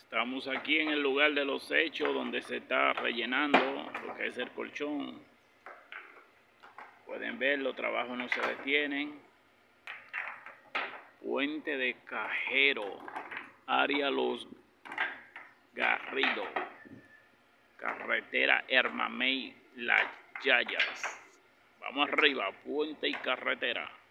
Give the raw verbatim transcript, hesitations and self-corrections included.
Estamos aquí en el lugar de los hechos donde se está rellenando lo que es el colchón. Pueden ver, los trabajos no se detienen. Puente de Cajero, área Los Garridos, carretera Hermamey Las Yayas. Vamos arriba, puente y carretera.